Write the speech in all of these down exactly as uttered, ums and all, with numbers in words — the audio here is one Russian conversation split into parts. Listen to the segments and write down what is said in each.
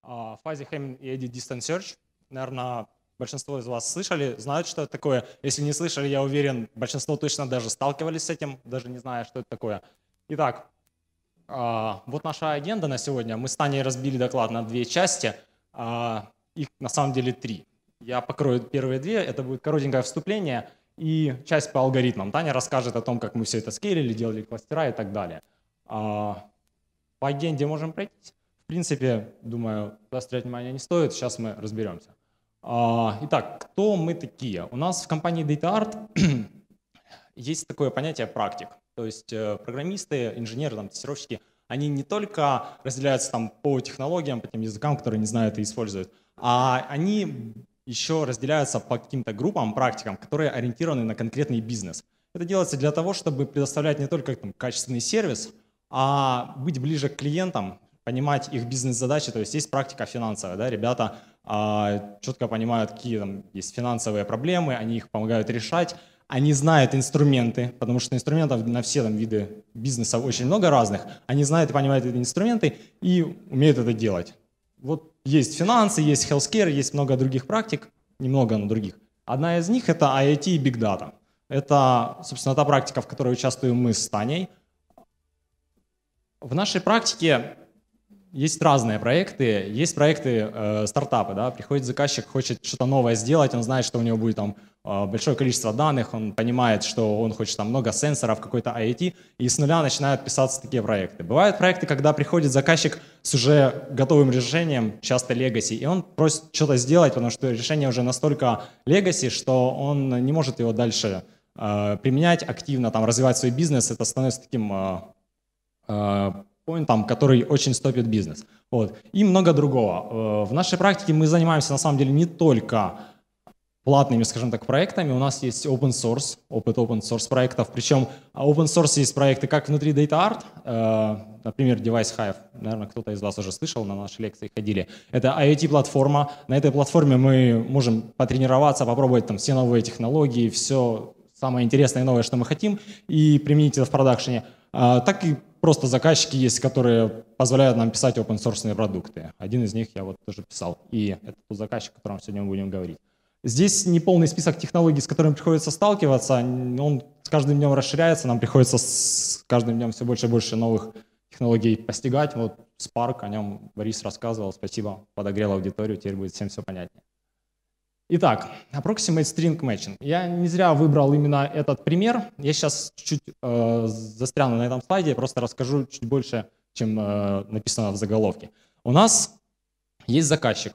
Fuzzy Hamming и Edit Distance Search. Наверное, большинство из вас слышали, знают, что это такое. Если не слышали, я уверен, большинство точно даже сталкивались с этим, даже не зная, что это такое. Итак, вот наша агенда на сегодня. Мы с Таней разбили доклад на две части. Их на самом деле три. Я покрою первые две. Это будет коротенькое вступление и часть по алгоритмам. Таня расскажет о том, как мы все это скейлили, делали кластера и так далее. По агенде можем пройтись. В принципе, думаю, заострять внимание не стоит. Сейчас мы разберемся. Итак, кто мы такие? У нас в компании DataArt есть такое понятие практик. То есть программисты, инженеры, там, тестировщики, они не только разделяются там, по технологиям, по тем языкам, которые не знают и используют, а они еще разделяются по каким-то группам, практикам, которые ориентированы на конкретный бизнес. Это делается для того, чтобы предоставлять не только там, качественный сервис, а быть ближе к клиентам, понимать их бизнес-задачи. То есть есть практика финансовая. Да? Ребята а, четко понимают, какие там есть финансовые проблемы, они их помогают решать. Они знают инструменты, потому что инструментов на все там, виды бизнеса очень много разных. Они знают и понимают эти инструменты и умеют это делать. Вот есть финансы, есть healthcare, есть много других практик, немного, но других. Одна из них — это ай ай ти и Big Data. Это, собственно, та практика, в которой участвуем мы с Таней. В нашей практике есть разные проекты. Есть проекты, э, стартапы. Да? Приходит заказчик, хочет что-то новое сделать, он знает, что у него будет там большое количество данных, он понимает, что он хочет там много сенсоров, какой-то ай ай ти, и с нуля начинают писаться такие проекты. Бывают проекты, когда приходит заказчик с уже готовым решением, часто legacy, и он просит что-то сделать, потому что решение уже настолько legacy, что он не может его дальше э, применять активно, там, развивать свой бизнес. Это становится таким э, э, поинтом, который очень стопит бизнес. Вот. И много другого. В нашей практике мы занимаемся на самом деле не только платными, скажем так, проектами. У нас есть open source, опыт open source проектов. Причем open source есть проекты как внутри DataArt, э, например, DeviceHive. Наверное, кто-то из вас уже слышал, на наши лекции ходили. Это ай ай ти-платформа. На этой платформе мы можем потренироваться, попробовать там все новые технологии, все самое интересное и новое, что мы хотим, и применить это в продакшене. Э, так и просто заказчики есть, которые позволяют нам писать open source продукты. Один из них я вот тоже писал. И это тот заказчик, о котором сегодня мы будем говорить. Здесь не полный список технологий, с которыми приходится сталкиваться, он с каждым днем расширяется, нам приходится с каждым днем все больше и больше новых технологий постигать. Вот Spark, о нем Борис рассказывал, спасибо, подогрел аудиторию, теперь будет всем все понятнее. Итак, Approximate String Matching. Я не зря выбрал именно этот пример. Я сейчас чуть-чуть э, застряну на этом слайде, просто расскажу чуть больше, чем э, написано в заголовке. У нас есть заказчик.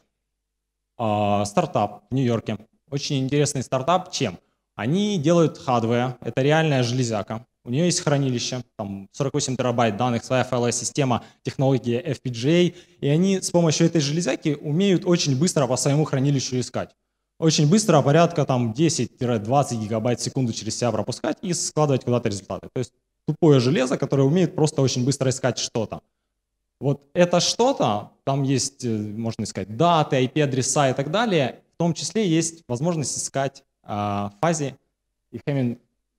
Стартап в Нью-Йорке. Очень интересный стартап. Чем? Они делают hardware, это реальная железяка. У нее есть хранилище, там сорок восемь терабайт данных, своя файловая система, технология эф пи джи эй. И они с помощью этой железяки умеют очень быстро по своему хранилищу искать. Очень быстро, порядка там десять-двадцать гигабайт в секунду через себя пропускать и складывать куда-то результаты. То есть тупое железо, которое умеет просто очень быстро искать что-то. Вот это что-то, там есть, можно искать даты, ай пи-адреса и так далее, в том числе есть возможность искать э, Fuzzy и Hamming,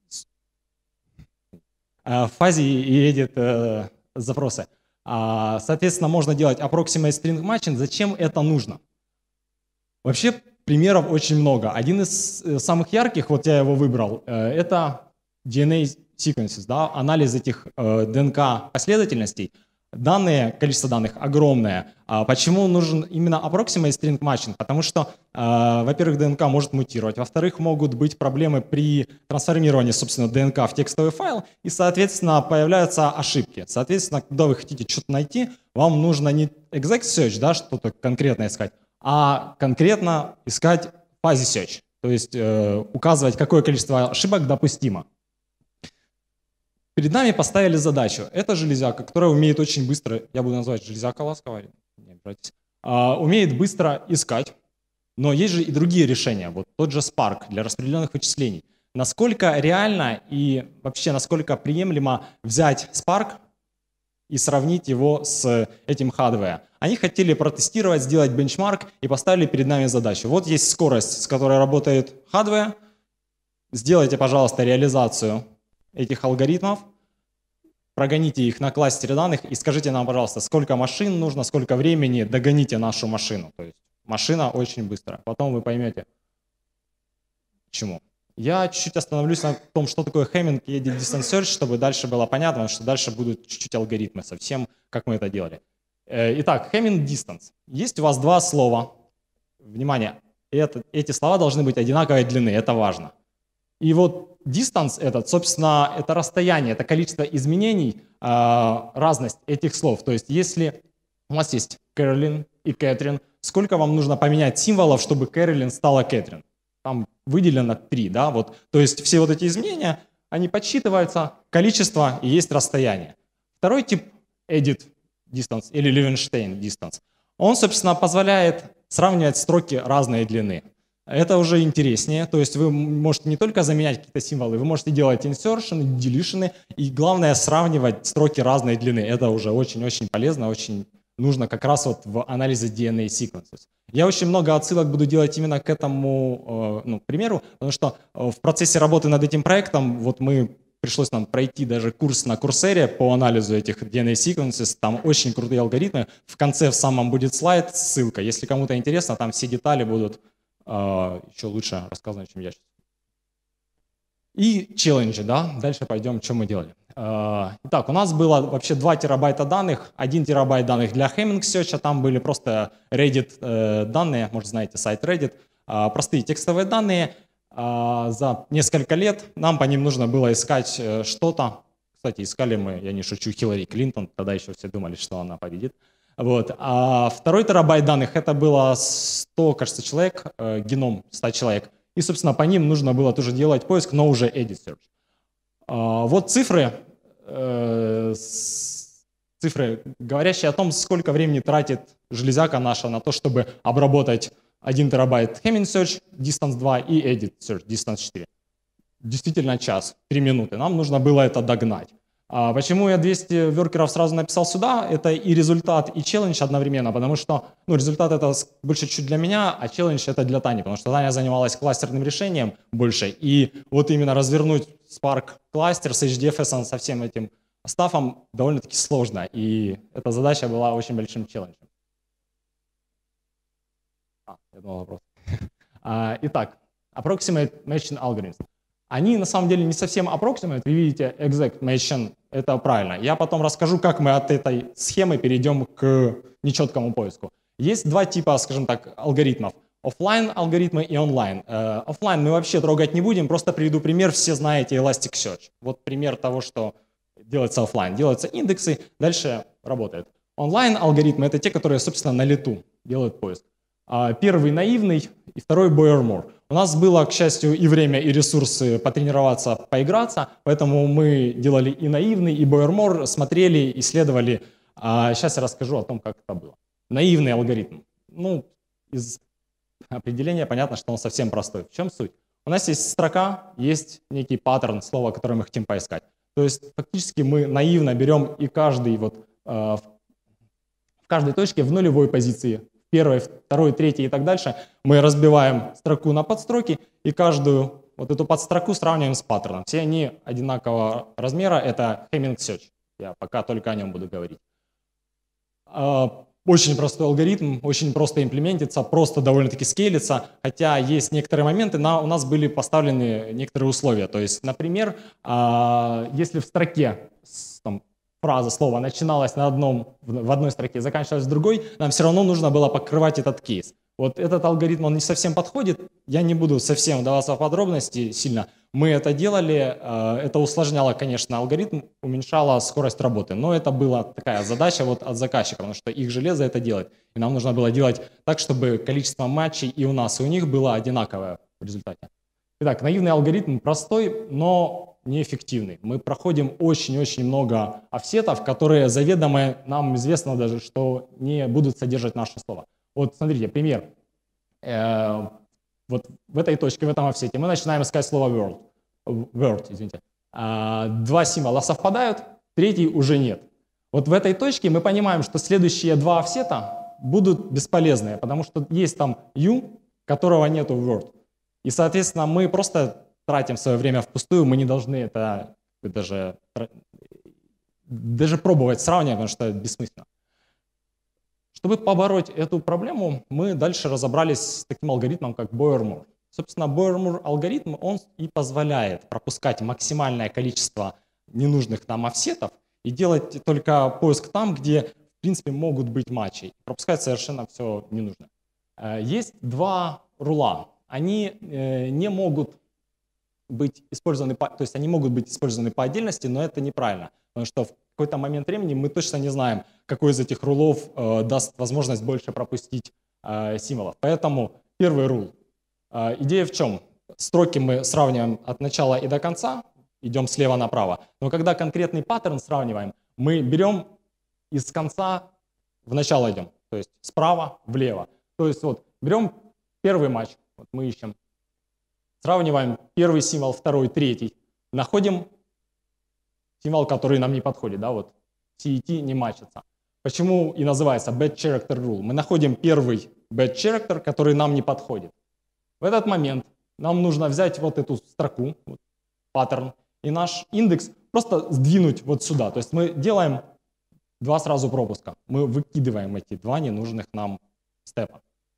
э, Fuzzy и Edit э, запросы. А, соответственно, можно делать Approximate String Matching. Зачем это нужно? Вообще примеров очень много. Один из самых ярких, вот я его выбрал, э, это ди эн эй sequences, да, анализ этих э, ди эн ка последовательностей. Данные, количество данных огромное. А почему нужен именно Approximate String Matching? Потому что, э, во-первых, ди эн ка может мутировать, во-вторых, могут быть проблемы при трансформировании, собственно, ди эн ка в текстовый файл, и, соответственно, появляются ошибки. Соответственно, когда вы хотите что-то найти, вам нужно не exact search, да, что-то конкретно искать, а конкретно искать fuzzy search, то есть э, указывать, какое количество ошибок допустимо. Перед нами поставили задачу. Это железяка, которая умеет очень быстро, я буду называть железяка ласково, не обижайтесь, а, умеет быстро искать, но есть же и другие решения. Вот тот же Spark для распределенных вычислений. Насколько реально и вообще насколько приемлемо взять Spark и сравнить его с этим hardware? Они хотели протестировать, сделать бенчмарк и поставили перед нами задачу. Вот есть скорость, с которой работает hardware. Сделайте, пожалуйста, реализацию этих алгоритмов прогоните их на кластере данных и скажите нам, пожалуйста, сколько машин нужно, сколько времени, догоните нашу машину. То есть машина очень быстро. Потом вы поймете, почему. Я чуть-чуть остановлюсь на том, что такое Hamming и Edit Distance Search, чтобы дальше было понятно, потому что дальше будут чуть-чуть алгоритмы совсем, как мы это делали. Итак, Hamming Distance. Есть у вас два слова. Внимание, это, эти слова должны быть одинаковой длины, это важно. И вот distance этот, собственно, это расстояние, это количество изменений, разность этих слов. То есть если у вас есть Кэролин и Кэтрин, сколько вам нужно поменять символов, чтобы Кэролин стала Кэтрин? Там выделено три, да, вот. То есть все вот эти изменения, они подсчитываются, количество и есть расстояние. Второй тип edit distance или Левенштейн distance, он, собственно, позволяет сравнивать строки разной длины. Это уже интереснее, то есть вы можете не только заменять какие-то символы, вы можете делать insertion, deletion, и главное сравнивать строки разной длины. Это уже очень-очень полезно, очень нужно как раз вот в анализе ди эн эй sequences. Я очень много отсылок буду делать именно к этому ну, примеру, потому что в процессе работы над этим проектом вот мы пришлось нам пройти даже курс на Курсере по анализу этих ди эн эй sequences, там очень крутые алгоритмы. В конце в самом будет слайд, ссылка. Если кому-то интересно, там все детали будут Uh, еще лучше рассказано, чем я сейчас. И челленджи, да, дальше пойдем, что мы делали. Uh, итак, у нас было вообще два терабайта данных, один терабайт данных для Hamming Search, а там были просто Reddit uh, данные, может знаете сайт Reddit, uh, простые текстовые данные. Uh, за несколько лет нам по ним нужно было искать uh, что-то. Кстати, искали мы, я не шучу, Хиллари Клинтон, тогда еще все думали, что она победит. Вот. А второй терабайт данных, это было сто, кажется, человек, э, геном ста человек. И, собственно, по ним нужно было тоже делать поиск, но уже Edit Search. А, вот цифры, э, цифры, говорящие о том, сколько времени тратит железяка наша на то, чтобы обработать один терабайт Hamming Search, Distance два и Edit Search, Distance четыре. Действительно час, три минуты. Нам нужно было это догнать. А почему я двести воркеров сразу написал сюда? Это и результат, и челлендж одновременно, потому что ну, результат это больше чуть для меня, а челлендж это для Тани, потому что Таня занималась кластерным решением больше, и вот именно развернуть Spark кластер с эйч ди эф эс со всем этим стафом довольно-таки сложно, и эта задача была очень большим челленджем. А, я думал вопрос. Итак, Approximate Matching Algorithms. Они на самом деле не совсем approximate, вы видите exact matching, это правильно. Я потом расскажу, как мы от этой схемы перейдем к нечеткому поиску. Есть два типа, скажем так, алгоритмов. Оффлайн алгоритмы и онлайн. Оффлайн мы вообще трогать не будем, просто приведу пример, все знаете Elasticsearch. Вот пример того, что делается оффлайн. Делаются индексы, дальше работает. Онлайн алгоритмы это те, которые, собственно, на лету делают поиск. Первый наивный и второй Boyer-Moore. У нас было, к счастью, и время, и ресурсы потренироваться, поиграться, поэтому мы делали и наивный, и Boyer-Moore, смотрели, исследовали. А сейчас я расскажу о том, как это было. Наивный алгоритм. Ну, из определения понятно, что он совсем простой. В чем суть? У нас есть строка, есть некий паттерн слова, который мы хотим поискать. То есть фактически мы наивно берем и каждый вот, э, в каждой точке в нулевой позиции, первой, второй, третьей и так дальше, мы разбиваем строку на подстроки и каждую вот эту подстроку сравниваем с паттерном. Все они одинакового размера, это Hamming Search. Я пока только о нем буду говорить. Очень простой алгоритм, очень просто имплементится, просто довольно-таки скейлится, хотя есть некоторые моменты, на, у нас были поставлены некоторые условия. То есть, например, если в строке там, фраза, слово начиналась на одном, в одной строке, заканчивалась в другой, нам все равно нужно было покрывать этот кейс. Вот этот алгоритм, он не совсем подходит, я не буду совсем вдаваться в подробности сильно. Мы это делали, это усложняло, конечно, алгоритм, уменьшало скорость работы, но это была такая задача вот от заказчика, потому что их железо это делает. И нам нужно было делать так, чтобы количество матчей и у нас, и у них было одинаковое в результате. Итак, наивный алгоритм простой, но неэффективный. Мы проходим очень-очень много офсетов, которые заведомо нам известно даже, что не будут содержать наше слово. Вот смотрите, пример. Э, вот в этой точке, в этом офсете мы начинаем искать слово word. Word, извините. Э, два символа совпадают, третий уже нет. Вот в этой точке мы понимаем, что следующие два офсета будут бесполезные, потому что есть там u, которого нету в word. И, соответственно, мы просто тратим свое время впустую, мы не должны это даже даже пробовать сравнивать, потому что это бессмысленно. Чтобы побороть эту проблему, мы дальше разобрались с таким алгоритмом, как Boyer-Moore. Собственно, Boyer-Moore алгоритм, он и позволяет пропускать максимальное количество ненужных нам офсетов и делать только поиск там, где, в принципе, могут быть матчи. Пропускать совершенно все ненужное. Есть два рула. Они не могут быть использованы, по, то есть они могут быть использованы по отдельности, но это неправильно, потому что в какой-то момент времени мы точно не знаем, какой из этих рулов э, даст возможность больше пропустить э, символов. Поэтому первый рул. Э, идея в чем? Строки мы сравниваем от начала и до конца, идем слева направо, но когда конкретный паттерн сравниваем, мы берем из конца в начало идем, то есть справа влево. То есть вот берем первый матч, вот мы ищем, сравниваем первый символ, второй, третий, находим символ, который нам не подходит, да, вот си и ти не матчится. Почему и называется bad character rule? Мы находим первый bad character, который нам не подходит. В этот момент нам нужно взять вот эту строку, вот, паттерн, и наш индекс просто сдвинуть вот сюда. То есть мы делаем два сразу пропуска. Мы выкидываем эти два ненужных нам степа.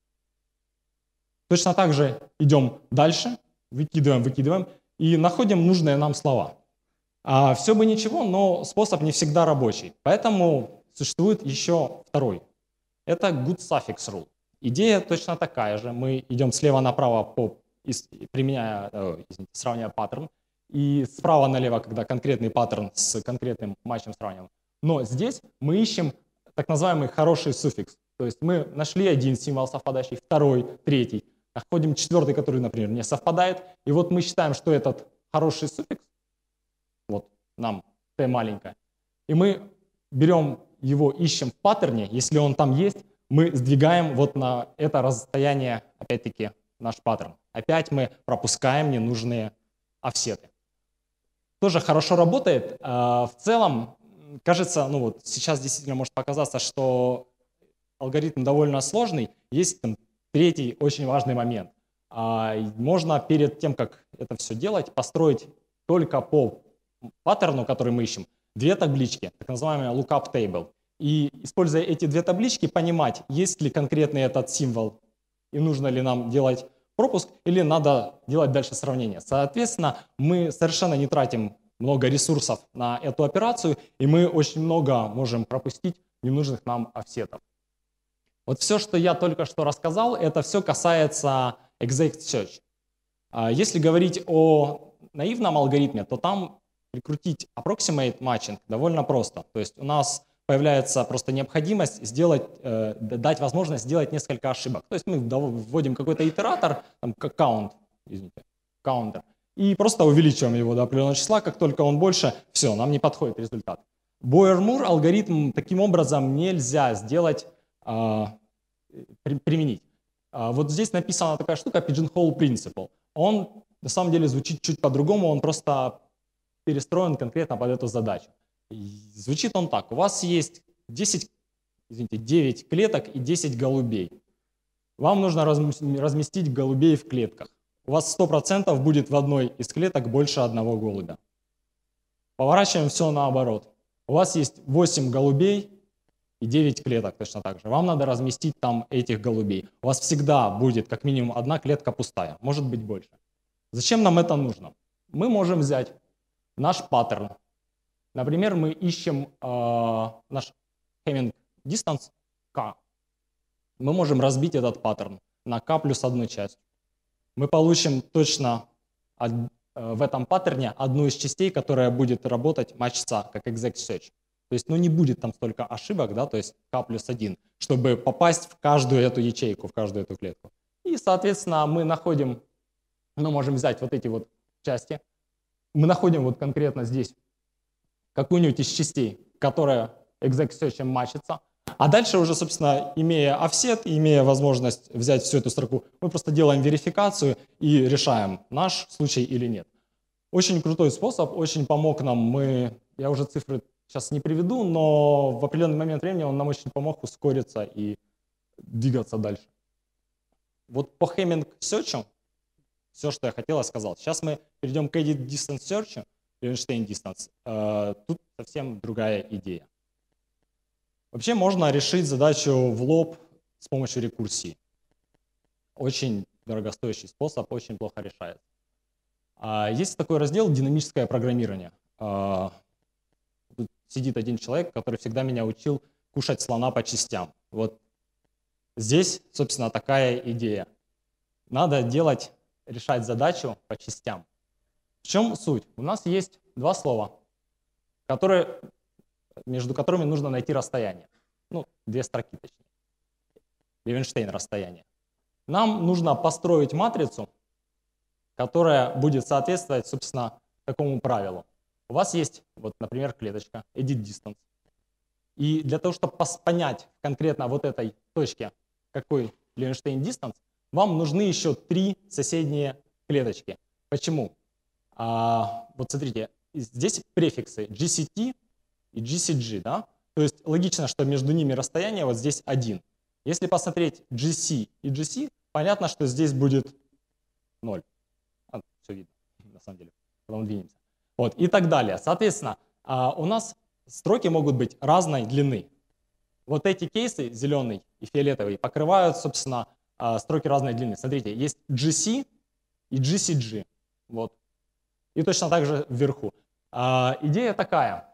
Точно так же идем дальше, выкидываем, выкидываем и находим нужные нам слова. А все бы ничего, но способ не всегда рабочий. Поэтому существует еще второй. Это good suffix rule. Идея точно такая же. Мы идем слева направо, по, применяя, извините, сравнивая паттерн. И справа налево, когда конкретный паттерн с конкретным матчем сравниваем. Но здесь мы ищем так называемый хороший суффикс. То есть мы нашли один символ совпадающий, второй, третий. Находим четвертый, который, например, не совпадает. И вот мы считаем, что этот хороший суффикс, вот нам t маленькая, и мы берем его, ищем в паттерне, если он там есть, мы сдвигаем вот на это расстояние, опять-таки, наш паттерн. Опять мы пропускаем ненужные офсеты. Тоже хорошо работает. В целом, кажется, ну вот сейчас действительно может показаться, что алгоритм довольно сложный. Есть там третий очень важный момент. Можно перед тем, как это все делать, построить только по паттерну, который мы ищем, две таблички, так называемая lookup table. И, используя эти две таблички, понимать, есть ли конкретный этот символ и нужно ли нам делать пропуск, или надо делать дальше сравнение. Соответственно, мы совершенно не тратим много ресурсов на эту операцию, и мы очень много можем пропустить ненужных нам офсетов. Вот все, что я только что рассказал, это все касается exact search. Если говорить о наивном алгоритме, то там прикрутить approximate matching довольно просто. То есть у нас появляется просто необходимость сделать, э, дать возможность сделать несколько ошибок. То есть мы вводим какой-то итератор, там, count, извините, counter, и просто увеличиваем его до определенного числа. Как только он больше, все, нам не подходит результат. Boyer-Moore алгоритм таким образом нельзя сделать, э, при, применить. А вот здесь написана такая штука pigeonhole principle. Он на самом деле звучит чуть по-другому, он просто перестроен конкретно под эту задачу. И звучит он так. У вас есть десять, извините, девять клеток и десять голубей. Вам нужно разместить голубей в клетках. У вас сто процентов будет в одной из клеток больше одного голубя. Поворачиваем все наоборот. У вас есть восемь голубей и девять клеток точно так же. Вам надо разместить там этих голубей. У вас всегда будет как минимум одна клетка пустая, может быть больше. Зачем нам это нужно? Мы можем взять наш паттерн. Например, мы ищем э, наш Hamming distance k. Мы можем разбить этот паттерн на k плюс одну часть. Мы получим точно от, э, в этом паттерне одну из частей, которая будет работать, матчиться как exact search. То есть, ну, не будет там столько ошибок, да, то есть k плюс один, чтобы попасть в каждую эту ячейку, в каждую эту клетку. И, соответственно, мы находим, мы можем взять вот эти вот части. Мы находим вот конкретно здесь какую-нибудь из частей, которая exact search матчится. А дальше уже, собственно, имея офсет, имея возможность взять всю эту строку, мы просто делаем верификацию и решаем, наш случай или нет. Очень крутой способ, очень помог нам. Мы, я уже цифры сейчас не приведу, но в определенный момент времени он нам очень помог ускориться и двигаться дальше. Вот по Hamming search все, что я хотел, я сказал. Сейчас мы перейдем к edit distance search. Levenshtein Distance. Тут совсем другая идея. Вообще можно решить задачу в лоб с помощью рекурсии. Очень дорогостоящий способ, очень плохо решается. Есть такой раздел «Динамическое программирование». Тут сидит один человек, который всегда меня учил кушать слона по частям. Вот здесь, собственно, такая идея. Надо делать, решать задачу по частям. В чем суть? У нас есть два слова, которые, между которыми нужно найти расстояние. Ну, две строки точнее. Левенштейн расстояние. Нам нужно построить матрицу, которая будет соответствовать, собственно, такому правилу. У вас есть, вот, например, клеточка edit distance. И для того, чтобы понять конкретно вот этой точке, какой Levenshtein Distance, вам нужны еще три соседние клеточки. Почему? А, вот смотрите, здесь префиксы джи си ти и джи си джи, да? То есть логично, что между ними расстояние вот здесь один. Если посмотреть джи си и джи си, понятно, что здесь будет ноль. А, все видно, на самом деле. Потом двинемся. Вот, и так далее. Соответственно, у нас строки могут быть разной длины. Вот эти кейсы, зеленый и фиолетовый, покрывают, собственно, строки разной длины. Смотрите, есть джи си и джи си джи. Вот. И точно так же вверху. Идея такая.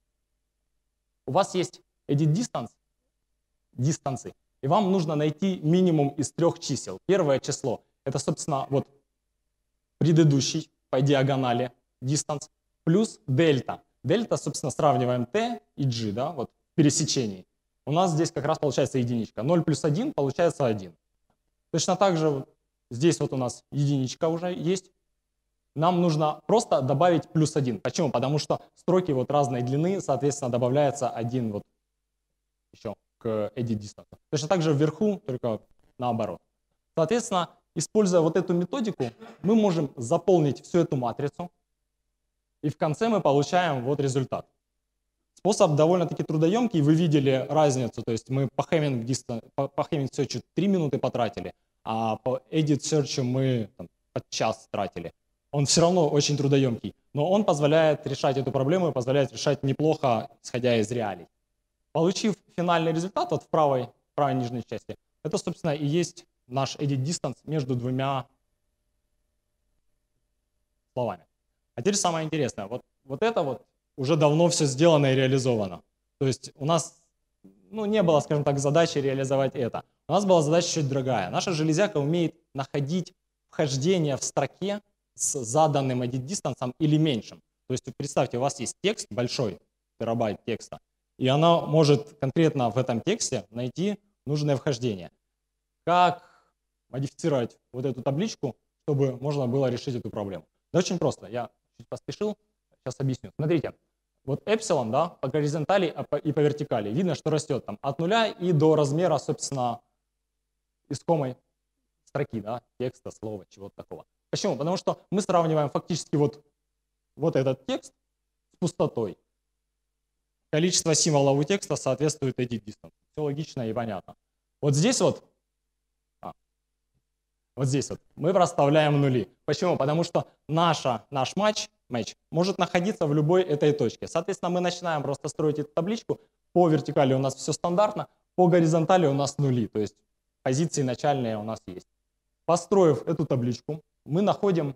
У вас есть edit distance, дистанции, и вам нужно найти минимум из трех чисел. Первое число — это, собственно, вот предыдущий по диагонали distance плюс дельта. Дельта, собственно, сравниваем t и g, да, вот в пересечении. У нас здесь как раз получается единичка. ноль плюс один получается один. Точно так же здесь вот у нас единичка уже есть. Нам нужно просто добавить плюс один. Почему? Потому что строки вот разной длины, соответственно, добавляется один вот еще к edit distance. Точно так же вверху, только наоборот. Соответственно, используя вот эту методику, мы можем заполнить всю эту матрицу, и в конце мы получаем вот результат. Способ довольно-таки трудоемкий, вы видели разницу, то есть мы по Hamming Distance, по, по Hamming Search три минуты потратили, а по Edit Search мы там, под час тратили. Он все равно очень трудоемкий, но он позволяет решать эту проблему и позволяет решать неплохо, исходя из реалий. Получив финальный результат вот в правой, в правой нижней части, это, собственно, и есть наш Edit Distance между двумя словами. А теперь самое интересное. Вот, вот это вот уже давно все сделано и реализовано. То есть у нас ну, не было, скажем так, задачи реализовать это. У нас была задача чуть другая. Наша железяка умеет находить вхождение в строке с заданным edit distance или меньшим. То есть представьте, у вас есть текст большой, терабайт текста, и она может конкретно в этом тексте найти нужное вхождение. Как модифицировать вот эту табличку, чтобы можно было решить эту проблему? Да очень просто. Я чуть поспешил, сейчас объясню. Смотрите, вот эпсилон, да, по горизонтали и по вертикали. Видно, что растет там от нуля и до размера, собственно, искомой строки, да, текста, слова, чего-то такого. Почему? Потому что мы сравниваем фактически вот, вот этот текст с пустотой. Количество символов у текста соответствует edit distance. Все логично и понятно. Вот здесь вот, а, вот здесь вот мы проставляем нули. Почему? Потому что наша, наш матч, матч может находиться в любой этой точке. Соответственно, мы начинаем просто строить эту табличку. По вертикали у нас все стандартно, по горизонтали у нас нули. То есть позиции начальные у нас есть. Построив эту табличку, мы находим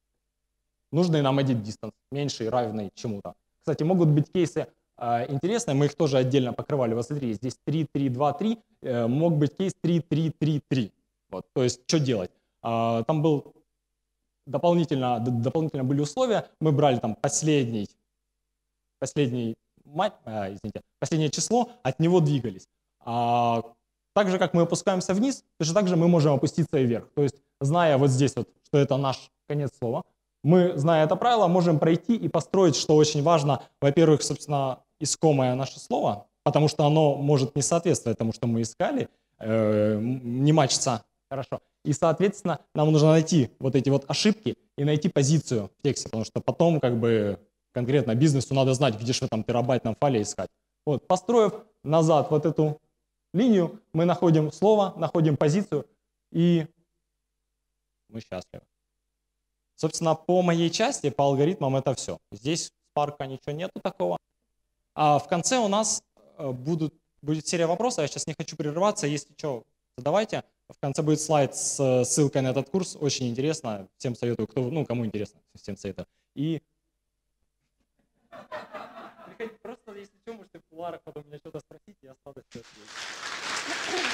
нужный нам edit distance, меньший, равный чему-то. Кстати, могут быть кейсы э, интересные, мы их тоже отдельно покрывали. Вот смотри, здесь три, три, два, три, э, мог быть кейс три, три, три, три. Вот, то есть, что делать? Э, там был дополнительно, дополнительно были условия, мы брали там последний, последний, э, извините, последнее число, от него двигались. А, так же, как мы опускаемся вниз, точно так же мы можем опуститься и вверх. То есть, зная вот здесь вот, что это наш конец слова, мы, зная это правило, можем пройти и построить, что очень важно, во-первых, собственно, искомое наше слово, потому что оно может не соответствовать тому, что мы искали, э, не матчится хорошо. И, соответственно, нам нужно найти вот эти вот ошибки и найти позицию в тексте, потому что потом как бы конкретно бизнесу надо знать, где же в этом терабайтном файле искать. Вот, построив назад вот эту линию, мы находим слово, находим позицию, и мы счастливы. Собственно, по моей части, по алгоритмам это все. Здесь Spark ничего нету такого. А в конце у нас будут, будет серия вопросов. Я сейчас не хочу прерываться. Если что, задавайте. В конце будет слайд с ссылкой на этот курс. Очень интересно. Всем советую, кто, ну, кому интересно, всем советую. И просто, если что, можете в кулуарах потом меня что-то спросить, я с радостью отвечу.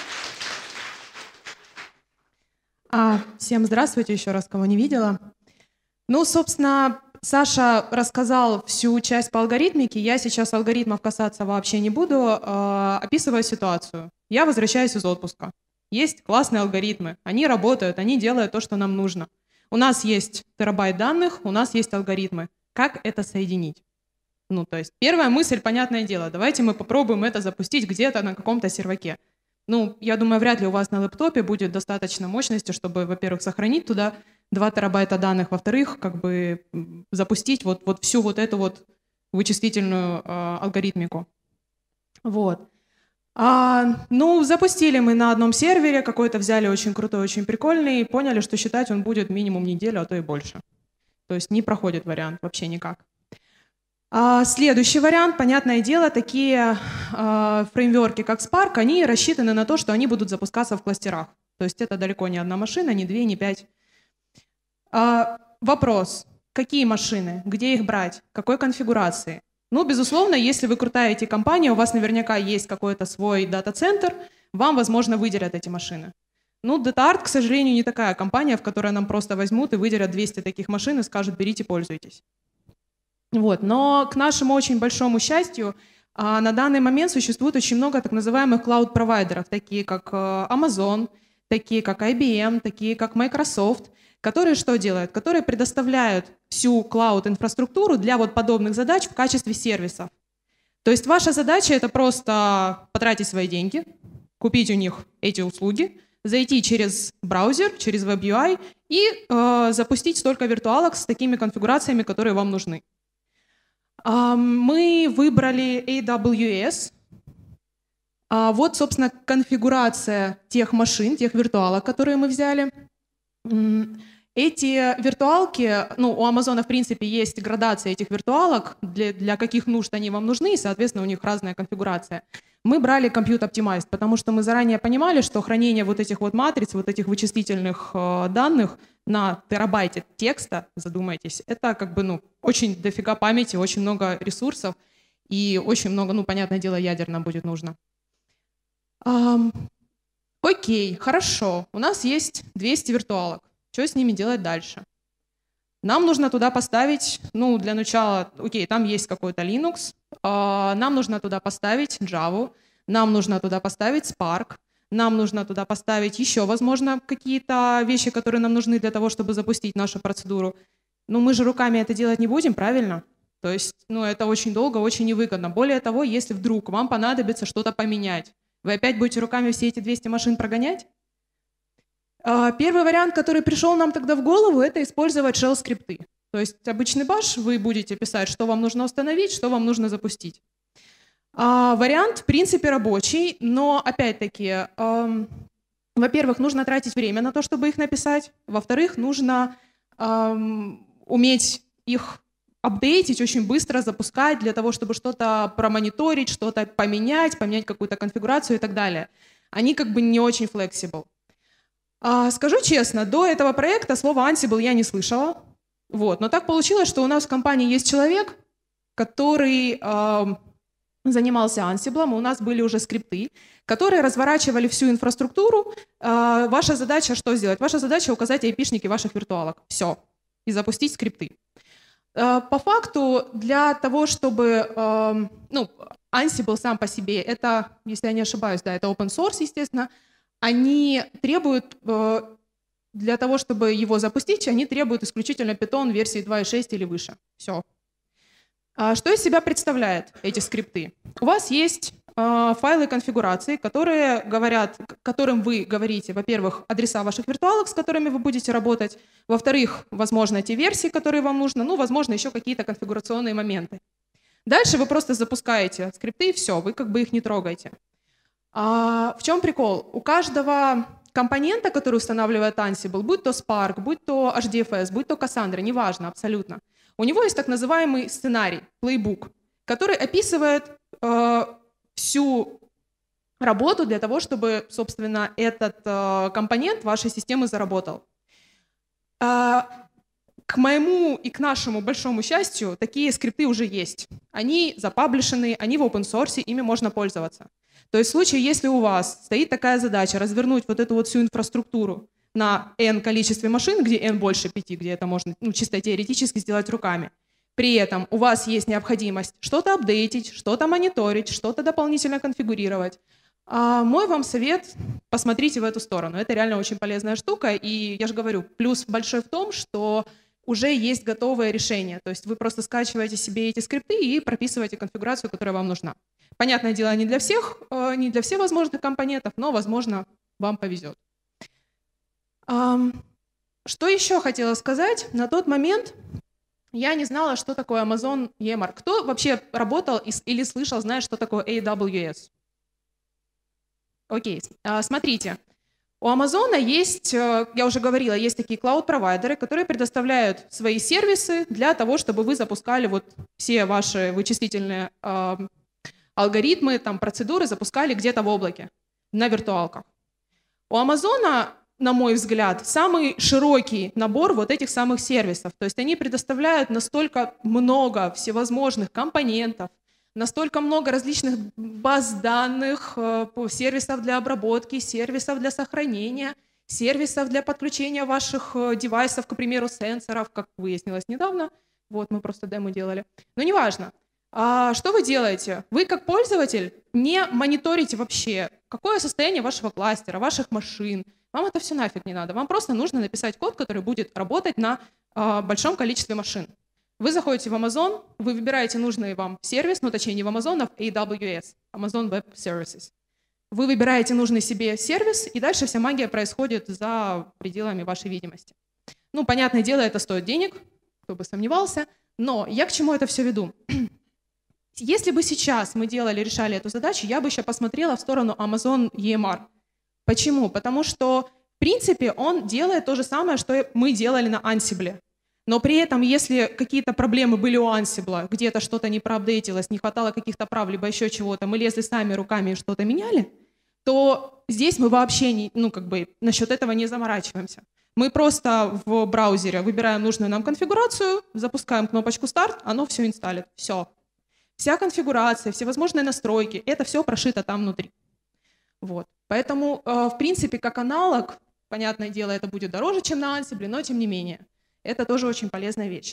А, всем здравствуйте еще раз, кого не видела. Ну, собственно, Саша рассказал всю часть по алгоритмике. Я сейчас алгоритмов касаться вообще не буду. Э, описываю ситуацию. Я возвращаюсь из отпуска. Есть классные алгоритмы. Они работают, они делают то, что нам нужно. У нас есть терабайт данных, у нас есть алгоритмы. Как это соединить? Ну, то есть первая мысль, понятное дело, давайте мы попробуем это запустить где-то на каком-то серваке. Ну, я думаю, вряд ли у вас на лэптопе будет достаточно мощности, чтобы, во-первых, сохранить туда два терабайта данных, во-вторых, как бы запустить вот, вот всю вот эту вот вычислительную э, алгоритмику. Вот. А, ну, запустили мы на одном сервере, какой-то взяли очень крутой, очень прикольный, и поняли, что считать он будет минимум неделю, а то и больше. То есть не проходит вариант вообще никак. А следующий вариант, понятное дело, такие э, фреймворки, как Spark, они рассчитаны на то, что они будут запускаться в кластерах. То есть это далеко не одна машина, не две, не пять. А, вопрос, какие машины, где их брать, какой конфигурации? Ну, безусловно, если вы крутая ай ти-компания, у вас наверняка есть какой-то свой дата-центр, вам, возможно, выделят эти машины. Ну, DataArt, к сожалению, не такая компания, в которой нам просто возьмут и выделят двести таких машин и скажут, берите, пользуйтесь. Вот. Но к нашему очень большому счастью, на данный момент существует очень много так называемых клауд-провайдеров, такие как Amazon, такие как ай би эм, такие как Microsoft, которые что делают? Которые предоставляют всю клауд-инфраструктуру для вот подобных задач в качестве сервисов. То есть ваша задача — это просто потратить свои деньги, купить у них эти услуги, зайти через браузер, через веб ю ай и э, запустить столько виртуалок с такими конфигурациями, которые вам нужны. Мы выбрали эй дабл ю эс. Вот, собственно, конфигурация тех машин, тех виртуалок, которые мы взяли. Эти виртуалки, ну, у Amazon, в принципе, есть градация этих виртуалок, для, для каких нужд они вам нужны, и, соответственно, у них разная конфигурация. Мы брали Compute Optimized, потому что мы заранее понимали, что хранение вот этих вот матриц, вот этих вычислительных э, данных на терабайте текста, задумайтесь, это как бы, ну, очень дофига памяти, очень много ресурсов и очень много, ну, понятное дело, ядер нам будет нужно. Эм, окей, хорошо, у нас есть двести виртуалок. Что с ними делать дальше? Нам нужно туда поставить, ну, для начала, окей, там есть какой-то Linux, э, нам нужно туда поставить Java, нам нужно туда поставить Spark, нам нужно туда поставить еще, возможно, какие-то вещи, которые нам нужны для того, чтобы запустить нашу процедуру. Но мы же руками это делать не будем, правильно? То есть, ну, это очень долго, очень невыгодно. Более того, если вдруг вам понадобится что-то поменять, вы опять будете руками все эти двести машин прогонять? Первый вариант, который пришел нам тогда в голову, это использовать shell-скрипты. То есть обычный баш, вы будете писать, что вам нужно установить, что вам нужно запустить. А, вариант, в принципе, рабочий, но, опять-таки, эм, во-первых, нужно тратить время на то, чтобы их написать. Во-вторых, нужно эм, уметь их апдейтить, очень быстро запускать для того, чтобы что-то промониторить, что-то поменять, поменять какую-то конфигурацию и так далее. Они как бы не очень flexible. Скажу честно, до этого проекта слова Ansible я не слышала. Вот. Но так получилось, что у нас в компании есть человек, который э, занимался Ansible, у нас были уже скрипты, которые разворачивали всю инфраструктуру. Э, ваша задача что сделать? Ваша задача указать айпишники ваших виртуалок. Все. И запустить скрипты. Э, по факту, для того, чтобы... Э, ну, Ansible сам по себе, это, если я не ошибаюсь, да, это open source, естественно, они требуют, для того, чтобы его запустить, они требуют исключительно Python версии два и шесть или выше. Все. Что из себя представляют эти скрипты? У вас есть файлы конфигурации, которые говорят, которым вы говорите, во-первых, адреса ваших виртуалок, с которыми вы будете работать, во-вторых, возможно, те версии, которые вам нужны, ну, возможно, еще какие-то конфигурационные моменты. Дальше вы просто запускаете скрипты, и все, вы как бы их не трогаете. А в чем прикол? У каждого компонента, который устанавливает Ansible, будь то Spark, будь то эйч ди эф эс, будь то Cassandra, неважно абсолютно, у него есть так называемый сценарий, плейбук, который описывает э, всю работу для того, чтобы, собственно, этот э, компонент вашей системы заработал. Э, к моему и к нашему большому счастью, такие скрипты уже есть. Они запаблишены, они в open source, ими можно пользоваться. То есть в случае, если у вас стоит такая задача развернуть вот эту вот всю инфраструктуру на n количестве машин, где n больше пяти, где это можно ну, чисто теоретически сделать руками, при этом у вас есть необходимость что-то апдейтить, что-то мониторить, что-то дополнительно конфигурировать, а мой вам совет — посмотрите в эту сторону. Это реально очень полезная штука, и я же говорю, плюс большой в том, что уже есть готовое решение, то есть вы просто скачиваете себе эти скрипты и прописываете конфигурацию, которая вам нужна. Понятное дело, не для всех, не для всех возможных компонентов, но, возможно, вам повезет. Что еще хотела сказать? На тот момент я не знала, что такое Amazon и эм ар. Кто вообще работал или слышал, знает, что такое эй дабл ю эс? Окей, смотрите. У Амазона есть, я уже говорила, есть такие клауд-провайдеры, которые предоставляют свои сервисы для того, чтобы вы запускали вот все ваши вычислительные э, алгоритмы, там, процедуры, запускали где-то в облаке, на виртуалках. У Амазона, на мой взгляд, самый широкий набор вот этих самых сервисов. То есть они предоставляют настолько много всевозможных компонентов, настолько много различных баз данных, сервисов для обработки, сервисов для сохранения, сервисов для подключения ваших девайсов, к примеру, сенсоров, как выяснилось недавно. Вот, мы просто демо делали. Но неважно. А что вы делаете? Вы, как пользователь, не мониторите вообще, какое состояние вашего кластера, ваших машин. Вам это все нафиг не надо. Вам просто нужно написать код, который будет работать на а, большом количестве машин. Вы заходите в Amazon, вы выбираете нужный вам сервис, ну точнее не в Amazon, а в эй дабл ю эс, Amazon Web Services. Вы выбираете нужный себе сервис, и дальше вся магия происходит за пределами вашей видимости. Ну, понятное дело, это стоит денег, кто бы сомневался, но я к чему это все веду? Если бы сейчас мы делали, решали эту задачу, я бы еще посмотрела в сторону Amazon и эм ар. Почему? Потому что, в принципе, он делает то же самое, что мы делали на Ansible. Но при этом, если какие-то проблемы были у Ansible, где-то что-то не проапдейтилось, не хватало каких-то прав, либо еще чего-то, мы лезли сами руками и что-то меняли, то здесь мы вообще не, ну, как бы, насчет этого не заморачиваемся. Мы просто в браузере выбираем нужную нам конфигурацию, запускаем кнопочку «Старт», оно все инсталлит. Все. Вся конфигурация, всевозможные настройки, это все прошито там внутри. Вот. Поэтому, в принципе, как аналог, понятное дело, это будет дороже, чем на Ansible, но тем не менее. Это тоже очень полезная вещь.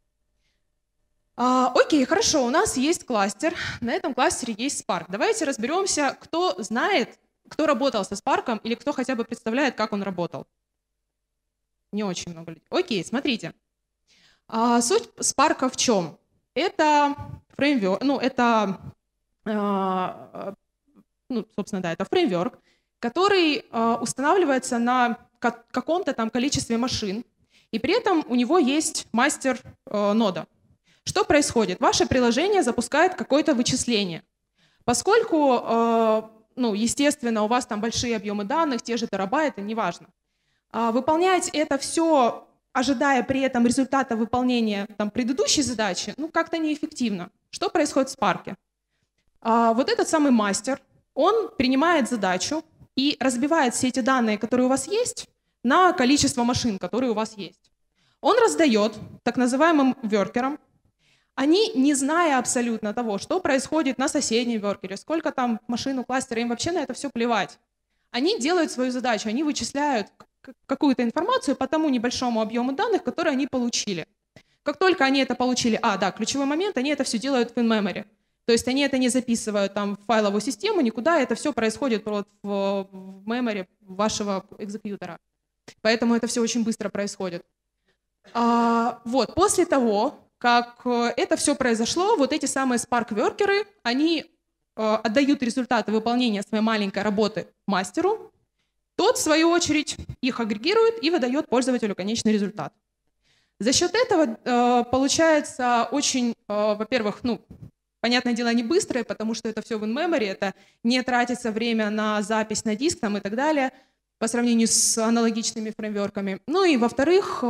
А, окей, хорошо, у нас есть кластер, на этом кластере есть Spark. Давайте разберемся, кто знает, кто работал со Spark, или кто хотя бы представляет, как он работал. Не очень много людей. Окей, смотрите. А, суть Spark в чем? Это фреймворк, ну, это, а, ну, собственно, да, это фреймворк, который а, устанавливается на каком-то там количестве машин, и при этом у него есть мастер э, нода. Что происходит? Ваше приложение запускает какое-то вычисление. Поскольку, э, ну, естественно, у вас там большие объемы данных, те же терабайты, неважно, э, выполнять это все, ожидая при этом результата выполнения там, предыдущей задачи, ну, как-то неэффективно. Что происходит в Spark? Э, вот этот самый мастер, он принимает задачу и разбивает все эти данные, которые у вас есть, на количество машин, которые у вас есть. Он раздает так называемым воркерам. Они, не зная абсолютно того, что происходит на соседнем воркере, сколько там машин у кластера, им вообще на это все плевать. Они делают свою задачу, они вычисляют какую-то информацию по тому небольшому объему данных, которые они получили. Как только они это получили, а, да, ключевой момент, они это все делают в in-memory. То есть они это не записывают там в файловую систему, никуда, это все происходит вот в, в memory вашего экзекьютора. Поэтому это все очень быстро происходит. А, вот, после того, как это все произошло, вот эти самые Spark-воркеры, они а, отдают результаты выполнения своей маленькой работы мастеру, тот, в свою очередь, их агрегирует и выдает пользователю конечный результат. За счет этого а, получается очень, а, во-первых, ну, понятное дело, не быстрое, потому что это все в in-memory, это не тратится время на запись на диск там, и так далее. по сравнению с аналогичными фреймворками. Ну и во-вторых,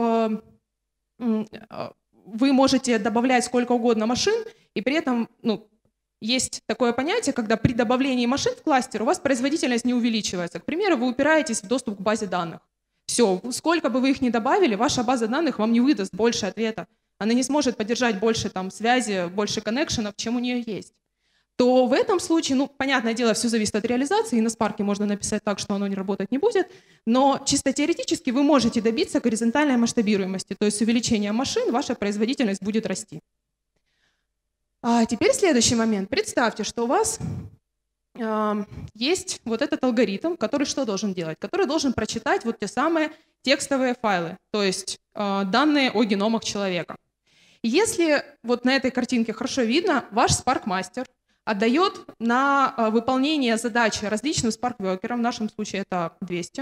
вы можете добавлять сколько угодно машин, и при этом ну, есть такое понятие, когда при добавлении машин в кластер у вас производительность не увеличивается. К примеру, вы упираетесь в доступ к базе данных. Все, сколько бы вы их ни добавили, ваша база данных вам не выдаст больше ответа. Она не сможет поддержать больше там, связи, больше коннекшенов, чем у нее есть. То в этом случае, ну, понятное дело, все зависит от реализации, и на Spark можно написать так, что оно не работать не будет, но чисто теоретически вы можете добиться горизонтальной масштабируемости, то есть с увеличением машин ваша производительность будет расти. А теперь следующий момент. Представьте, что у вас э, есть вот этот алгоритм, который что должен делать? Который должен прочитать вот те самые текстовые файлы, то есть э, данные о геномах человека. Если вот на этой картинке хорошо видно, ваш Spark Master отдает на выполнение задачи различным Spark-workerам, в нашем случае это двести.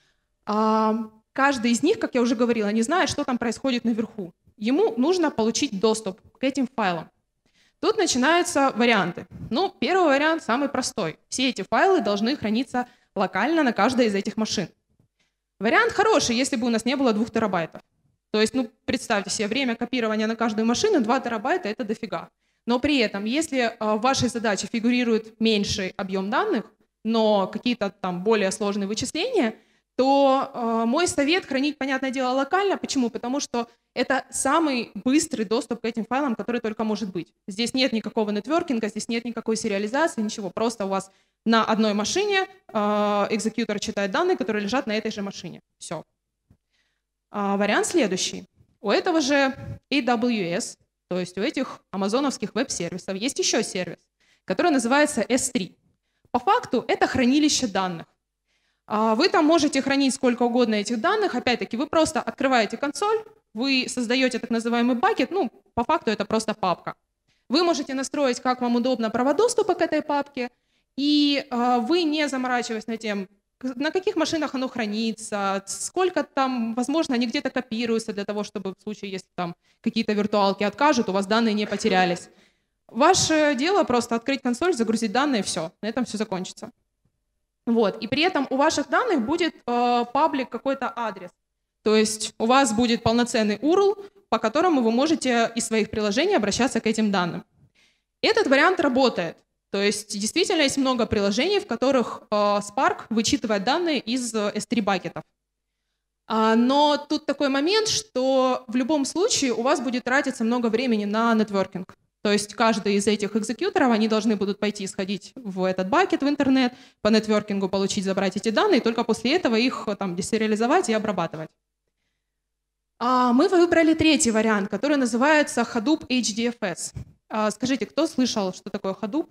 Каждый из них, как я уже говорила, не знает, что там происходит наверху. Ему нужно получить доступ к этим файлам. Тут начинаются варианты. Ну, первый вариант самый простой. Все эти файлы должны храниться локально на каждой из этих машин. Вариант хороший, если бы у нас не было двух терабайтов. То есть, ну, представьте себе, время копирования на каждую машину два терабайта — это дофига. Но при этом, если в вашей задаче фигурирует меньший объем данных, но какие-то там более сложные вычисления, то э, мой совет хранить, понятное дело, локально. Почему? Потому что это самый быстрый доступ к этим файлам, который только может быть. Здесь нет никакого нетворкинга, здесь нет никакой сериализации, ничего. Просто у вас на одной машине э, экзекьютор читает данные, которые лежат на этой же машине. Все. А вариант следующий. У этого же эй дабл ю эс, то есть у этих амазоновских веб-сервисов есть еще сервис, который называется эс три. По факту это хранилище данных. Вы там можете хранить сколько угодно этих данных. Опять-таки вы просто открываете консоль, вы создаете так называемый бакет, ну по факту это просто папка. Вы можете настроить, как вам удобно, права доступа к этой папке, и вы, не заморачиваясь над тем, на каких машинах оно хранится, сколько там, возможно, они где-то копируются для того, чтобы в случае, если там какие-то виртуалки откажут, у вас данные не потерялись. Ваше дело просто открыть консоль, загрузить данные, все, на этом все закончится. Вот. И при этом у ваших данных будет э, паблик какой-то адрес. То есть у вас будет полноценный ю ар эл, по которому вы можете из своих приложений обращаться к этим данным. Этот вариант работает. То есть действительно есть много приложений, в которых э, Spark вычитывает данные из эс три бакетов. А, но тут такой момент, что в любом случае у вас будет тратиться много времени на нетворкинг. То есть каждый из этих экзекьюторов, они должны будут пойти сходить в этот бакет, в интернет, по нетворкингу получить, забрать эти данные, и только после этого их там десериализовать и обрабатывать. А мы выбрали третий вариант, который называется Hadoop эйч ди эф эс. А, скажите, кто слышал, что такое Hadoop?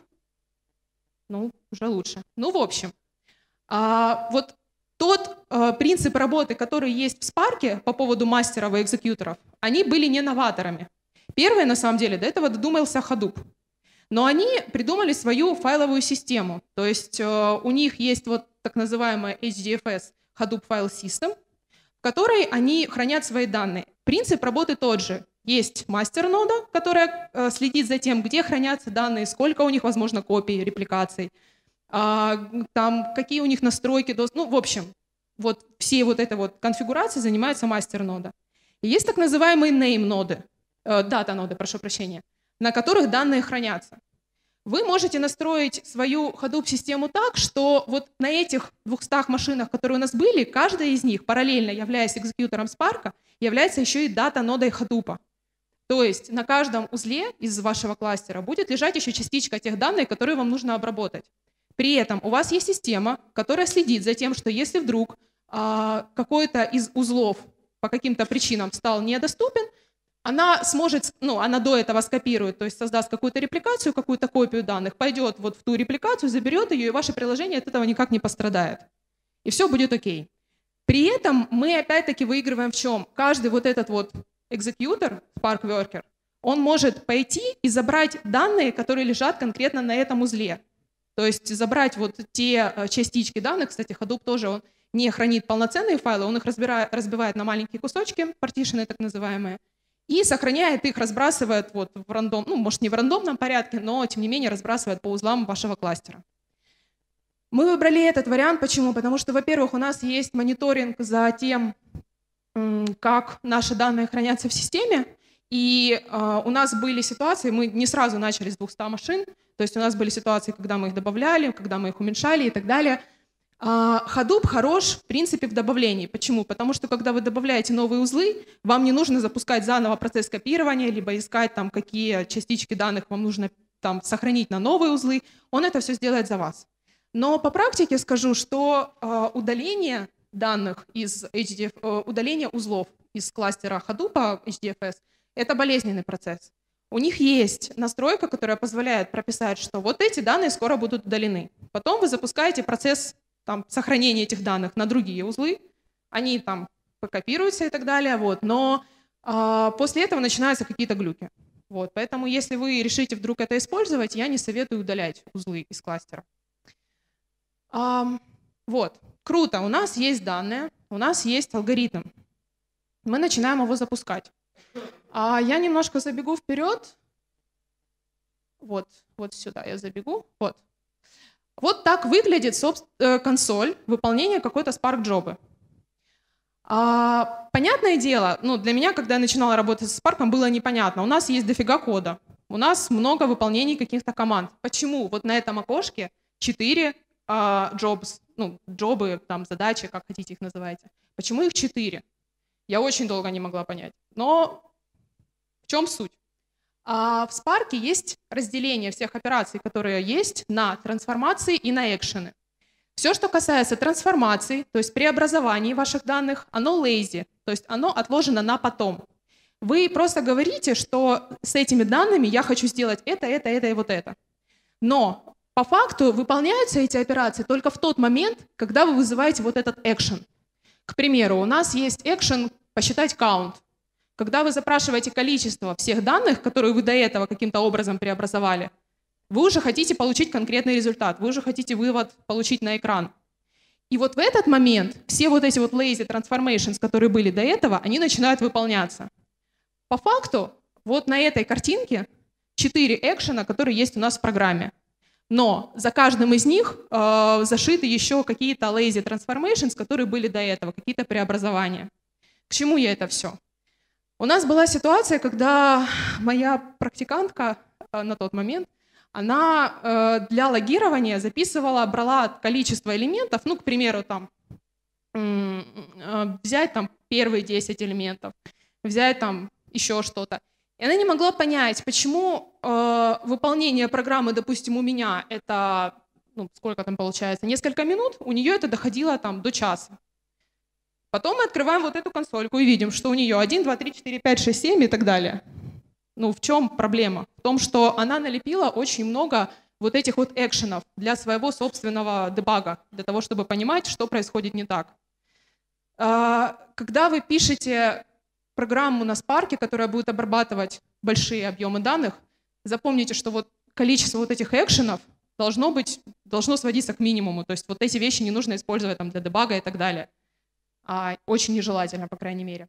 Ну, уже лучше. Ну, в общем, а, вот тот а, принцип работы, который есть в Spark по поводу мастеров и экзекьюторов, они были не новаторами. Первые, на самом деле, до этого додумался Hadoop. Но они придумали свою файловую систему. То есть а, у них есть вот так называемая эйч ди эф эс Hadoop File System, в которой они хранят свои данные. Принцип работы тот же. Есть мастер-нода, которая э, следит за тем, где хранятся данные, сколько у них, возможно, копий, репликаций, э, там, какие у них настройки. Ну, в общем, вот все вот этой вот конфигурацией занимается мастер-нода. И есть так называемые name-ноды, э, дата-ноды, прошу прощения, на которых данные хранятся. Вы можете настроить свою Hadoop-систему так, что вот на этих двухстах машинах, которые у нас были, каждая из них, параллельно являясь экзекьютором Spark, является еще и дата-нодой Hadoop. То есть на каждом узле из вашего кластера будет лежать еще частичка тех данных, которые вам нужно обработать. При этом у вас есть система, которая следит за тем, что если вдруг а, какой-то из узлов по каким-то причинам стал недоступен, она сможет, ну, она до этого скопирует, то есть создаст какую-то репликацию, какую-то копию данных, пойдет вот в ту репликацию, заберет ее, и ваше приложение от этого никак не пострадает. И все будет окей. При этом мы опять-таки выигрываем в чем? Каждый вот этот вот экзекьютор, Spark Worker, он может пойти и забрать данные, которые лежат конкретно на этом узле. То есть забрать вот те частички данных, кстати, Hadoop тоже он не хранит полноценные файлы, он их разбирает, разбивает на маленькие кусочки, партишены так называемые, и сохраняет их, разбрасывает вот в рандом, ну, может, не в рандомном порядке, но, тем не менее, разбрасывает по узлам вашего кластера. Мы выбрали этот вариант. Почему? Потому что, во-первых, у нас есть мониторинг за тем, как наши данные хранятся в системе. И э, у нас были ситуации, мы не сразу начали с двухсот машин, то есть у нас были ситуации, когда мы их добавляли, когда мы их уменьшали и так далее. Э, Hadoop хорош, в принципе, в добавлении. Почему? Потому что, когда вы добавляете новые узлы, вам не нужно запускать заново процесс копирования, либо искать, там, какие частички данных вам нужно там, сохранить на новые узлы. Он это все сделает за вас. Но по практике скажу, что э, удаление данных из эйч ди эф, э, удаление узлов из кластера Hadoop эйч ди эф эс — это болезненный процесс. У них есть настройка, которая позволяет прописать, что вот эти данные скоро будут удалены. Потом вы запускаете процесс там, сохранения этих данных на другие узлы, они там покопируются и так далее, вот, но э, после этого начинаются какие-то глюки. Вот, поэтому если вы решите вдруг это использовать, я не советую удалять узлы из кластера. Um, вот, круто, у нас есть данные, у нас есть алгоритм. Мы начинаем его запускать. А я немножко забегу вперед. Вот, вот сюда я забегу. Вот. Вот так выглядит консоль выполнения какой-то Spark-джобы. А, понятное дело, ну, для меня, когда я начинала работать с Spark, было непонятно. У нас есть дофига кода, у нас много выполнений каких-то команд. Почему вот на этом окошке четыре Uh, jobs, ну, джобы, там, задачи, как хотите их называйте. Почему их четыре? Я очень долго не могла понять. Но в чем суть? Uh, в Spark есть разделение всех операций, которые есть, на трансформации и на экшены. Все, что касается трансформаций, то есть преобразований ваших данных, оно lazy, то есть оно отложено на потом. Вы просто говорите, что с этими данными я хочу сделать это, это, это и вот это. Но по факту выполняются эти операции только в тот момент, когда вы вызываете вот этот экшен. К примеру, у нас есть экшен «посчитать count». Когда вы запрашиваете количество всех данных, которые вы до этого каким-то образом преобразовали, вы уже хотите получить конкретный результат, вы уже хотите вывод получить на экран. И вот в этот момент все вот эти вот lazy transformations, которые были до этого, они начинают выполняться. По факту вот на этой картинке четыре экшена, которые есть у нас в программе. Но за каждым из них э, зашиты еще какие-то lazy transformations, которые были до этого, какие-то преобразования. К чему я это все? У нас была ситуация, когда моя практикантка э, на тот момент, она э, для логирования записывала, брала количество элементов, ну, к примеру, там, э, взять там первые десять элементов, взять там еще что-то. И она не могла понять, почему э, выполнение программы, допустим, у меня это, ну, сколько там получается, несколько минут, у нее это доходило там до часа. Потом мы открываем вот эту консольку и видим, что у нее один, два, три, четыре, пять, шесть, семь и так далее. Ну, в чем проблема? В том, что она налепила очень много вот этих вот экшенов для своего собственного дебага, для того, чтобы понимать, что происходит не так. Э, когда вы пишете программу на Spark, которая будет обрабатывать большие объемы данных, запомните, что вот количество вот этих экшенов должно быть, должно сводиться к минимуму. То есть вот эти вещи не нужно использовать там, для дебага и так далее. А, очень нежелательно, по крайней мере.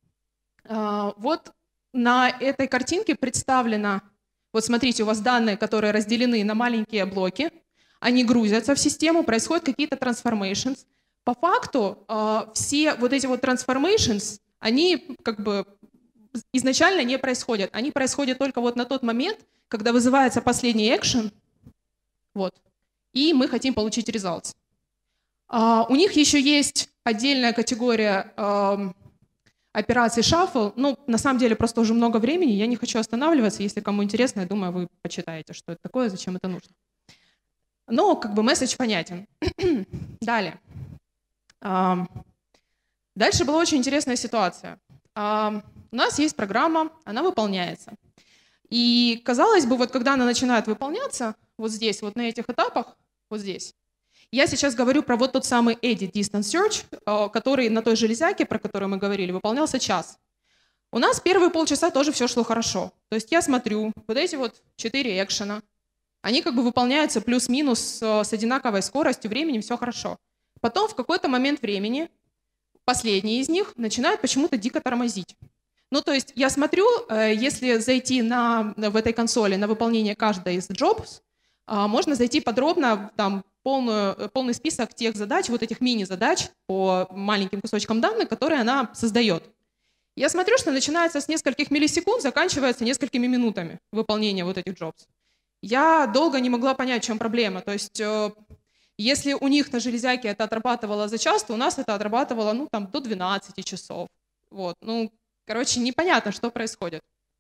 А, вот на этой картинке представлено, вот смотрите, у вас данные, которые разделены на маленькие блоки, они грузятся в систему, происходят какие-то transformations. По факту а, все вот эти вот transformations, они как бы изначально не происходят. Они происходят только вот на тот момент, когда вызывается последний экшен, вот, и мы хотим получить results. Uh, у них еще есть отдельная категория uh, операций shuffle. Ну, на самом деле, просто уже много времени, я не хочу останавливаться. Если кому интересно, я думаю, вы почитаете, что это такое, зачем это нужно. Но как бы месседж понятен. Далее. Uh, Дальше была очень интересная ситуация. Uh, у нас есть программа, она выполняется. И казалось бы, вот когда она начинает выполняться, вот здесь, вот на этих этапах, вот здесь, я сейчас говорю про вот тот самый Edit Distance Search, который на той железяке, про которую мы говорили, выполнялся час. У нас первые полчаса тоже все шло хорошо. То есть я смотрю, вот эти вот четыре экшена, они как бы выполняются плюс-минус с одинаковой скоростью, временем, все хорошо. Потом в какой-то момент времени последний из них начинает почему-то дико тормозить. Ну, то есть я смотрю, если зайти на, в этой консоли на выполнение каждой из jobs, можно зайти подробно, там, полную, полный список тех задач, вот этих мини-задач по маленьким кусочкам данных, которые она создает. Я смотрю, что начинается с нескольких миллисекунд, заканчивается несколькими минутами выполнения вот этих jobs. Я долго не могла понять, в чем проблема. То есть, если у них на железяке это отрабатывало за час, то у нас это отрабатывало, ну, там, до двенадцати часов. Вот. Ну, короче, непонятно, что происходит.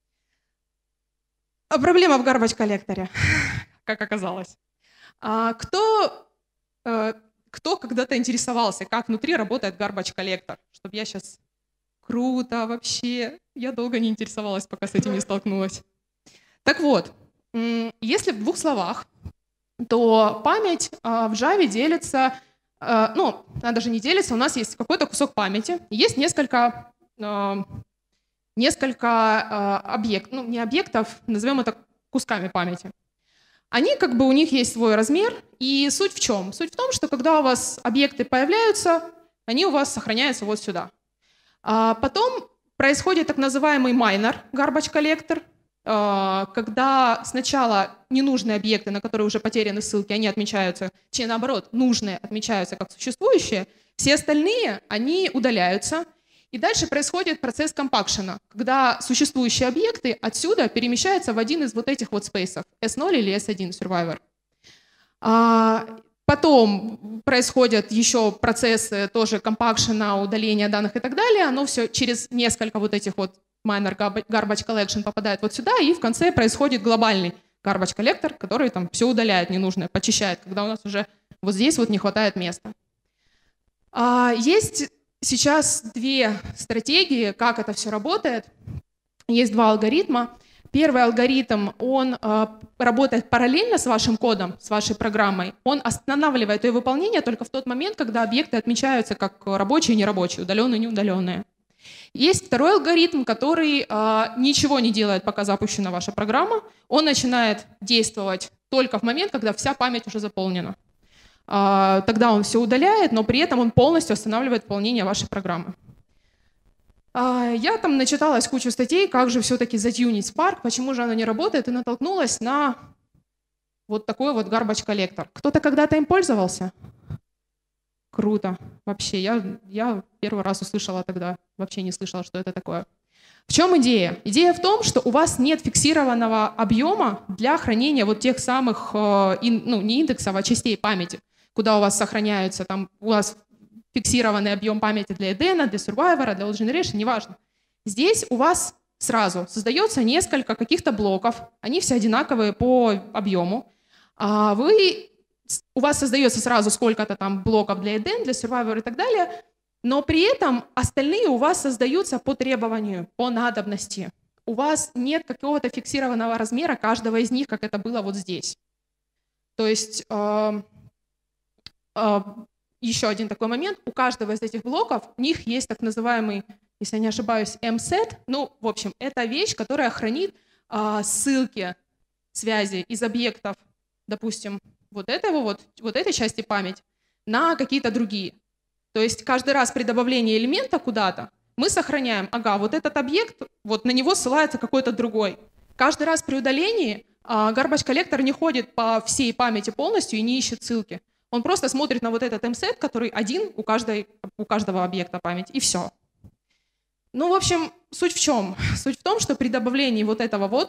А проблема в гарбадж-коллекторе, как оказалось. А кто, э, кто когда-то интересовался, как внутри работает гарбадж-коллектор? Чтобы я сейчас... Круто вообще. Я долго не интересовалась, пока с этим не столкнулась. Так вот, если в двух словах, то память в Java делится, ну, она даже не делится, у нас есть какой-то кусок памяти, есть несколько, несколько объектов, ну, не объектов, назовем это кусками памяти. Они, как бы, у них есть свой размер, и суть в чем? Суть в том, что когда у вас объекты появляются, они у вас сохраняются вот сюда. А потом происходит так называемый minor garbage collector, когда сначала ненужные объекты, на которые уже потеряны ссылки, они отмечаются, чи наоборот, нужные отмечаются как существующие, все остальные, они удаляются. И дальше происходит процесс компакшена, когда существующие объекты отсюда перемещаются в один из вот этих вот спейсов, эс ноль или эс один Survivor. Потом происходят еще процессы тоже компакшена, удаления данных и так далее. Оно все через несколько вот этих вот minor garbage collection попадает вот сюда, и в конце происходит глобальный garbage collector, который там все удаляет ненужное, почищает, когда у нас уже вот здесь вот не хватает места. Есть сейчас две стратегии, как это все работает. Есть два алгоритма. Первый алгоритм, он э, работает параллельно с вашим кодом, с вашей программой. Он останавливает ее выполнение только в тот момент, когда объекты отмечаются как рабочие и нерабочие, удаленные и неудаленные. Есть второй алгоритм, который э, ничего не делает, пока запущена ваша программа. Он начинает действовать только в момент, когда вся память уже заполнена. Э, тогда он все удаляет, но при этом он полностью останавливает выполнение вашей программы. Я там начиталась кучу статей, как же все-таки затюнить Spark, почему же она не работает, и натолкнулась на вот такой вот garbage collector. Кто-то когда-то им пользовался? Круто. Вообще, я, я первый раз услышала тогда, вообще не слышала, что это такое. В чем идея? Идея в том, что у вас нет фиксированного объема для хранения вот тех самых, ну, не индексов, а частей памяти, куда у вас сохраняются, там у вас фиксированный объем памяти для Эдена, для Survivor, для Old Generation, неважно. Здесь у вас сразу создается несколько каких-то блоков, они все одинаковые по объему. А вы, у вас создается сразу сколько-то там блоков для Eden, для Survivor и так далее, но при этом остальные у вас создаются по требованию, по надобности. У вас нет какого-то фиксированного размера каждого из них, как это было вот здесь. То есть... Э, э, Еще один такой момент. У каждого из этих блоков у них есть так называемый, если я не ошибаюсь, эм-сет. Ну, в общем, это вещь, которая хранит а, ссылки, связи из объектов, допустим, вот этого вот, вот этой части памяти на какие-то другие. То есть каждый раз при добавлении элемента куда-то мы сохраняем, ага, вот этот объект, вот на него ссылается какой-то другой. Каждый раз при удалении а, garbage collector не ходит по всей памяти полностью и не ищет ссылки. Он просто смотрит на вот этот эм-сет, который один у, каждой, у каждого объекта памяти, и все. Ну, в общем, суть в чем? Суть в том, что при добавлении вот этого вот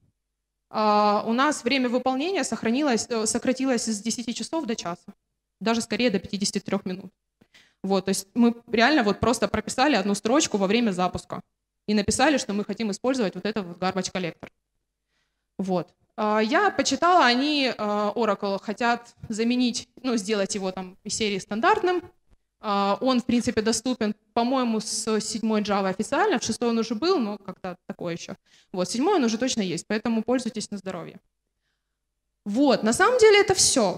э, у нас время выполнения сохранилось, э, сократилось с десяти часов до часа, даже скорее до пятидесяти трёх минут. Вот, то есть мы реально вот просто прописали одну строчку во время запуска и написали, что мы хотим использовать вот этот вот garbage collector. Вот. Я почитала, они, Oracle, хотят заменить, ну, сделать его там из серии стандартным. Он, в принципе, доступен, по-моему, с седьмой Java официально, в шестой он уже был, но как-то такое еще. Вот, седьмой он уже точно есть, поэтому пользуйтесь на здоровье. Вот, на самом деле это все.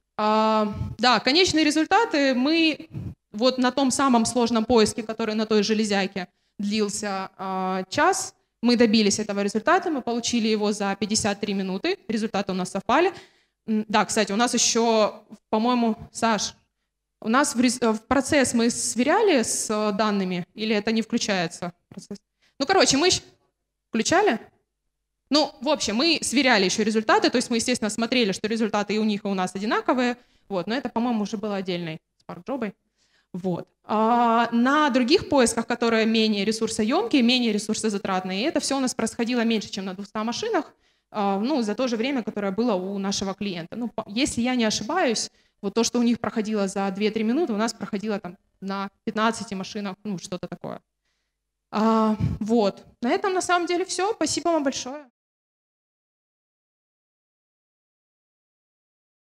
Да, конечные результаты мы вот на том самом сложном поиске, который на той железяке длился час, мы добились этого результата, мы получили его за пятьдесят три минуты, результаты у нас совпали. Да, кстати, у нас еще, по-моему, Саш, у нас в, в процесс мы сверяли с данными, или это не включается? Процесс? Ну, короче, мы включали? Ну, в общем, мы сверяли еще результаты, то есть мы, естественно, смотрели, что результаты и у них, и у нас одинаковые. Вот, но это, по-моему, уже было отдельной Spark-джобой. Вот. А на других поисках, которые менее ресурсоемкие, менее ресурсозатратные, это все у нас происходило меньше, чем на двухстах машинах, ну, за то же время, которое было у нашего клиента. Ну, если я не ошибаюсь, вот то, что у них проходило за две-три минуты, у нас проходило там на пятнадцати машинах, ну, что-то такое. А, вот. На этом на самом деле все. Спасибо вам большое.